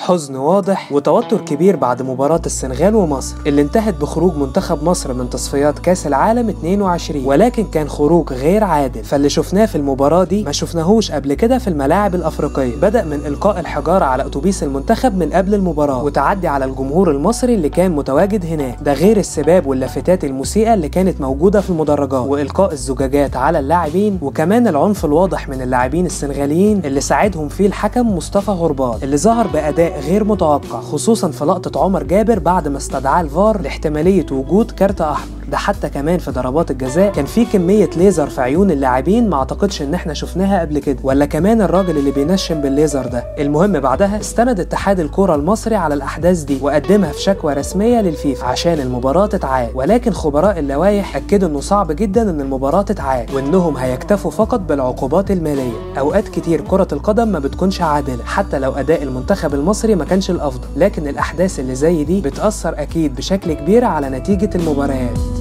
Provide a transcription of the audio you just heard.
حزن واضح وتوتر كبير بعد مباراة السنغال ومصر اللي انتهت بخروج منتخب مصر من تصفيات كاس العالم 22، ولكن كان خروج غير عادل. فاللي شفناه في المباراة دي ما شفناهوش قبل كده في الملاعب الأفريقية. بدأ من إلقاء الحجارة على أتوبيس المنتخب من قبل المباراة وتعدي على الجمهور المصري اللي كان متواجد هناك، ده غير السباب واللافتات المسيئة اللي كانت موجودة في المدرجات وإلقاء الزجاجات على اللاعبين، وكمان العنف الواضح من اللاعبين السنغاليين اللي ساعدهم فيه الحكم مصطفى غربال اللي ظهر بأداء غير متوقع، خصوصا في لقطة عمر جابر بعد ما استدعاه الفار لاحتمالية وجود كارت أحمر. ده حتى كمان في ضربات الجزاء كان في كمية ليزر في عيون اللاعبين ما اعتقدش ان احنا شفناها قبل كده، ولا كمان الراجل اللي بينشن بالليزر ده. المهم بعدها استند اتحاد الكرة المصري على الاحداث دي وقدمها في شكوى رسمية للفيفا عشان المباراة تتعاد، ولكن خبراء اللوائح اكدوا انه صعب جدا ان المباراة تتعاد وانهم هيكتفوا فقط بالعقوبات المالية. اوقات كتير كرة القدم ما بتكونش عادلة حتى لو اداء المنتخب المصري ما كانش الافضل، لكن الاحداث اللي زي دي بتأثر اكيد بشكل كبير على نتيجة المباريات.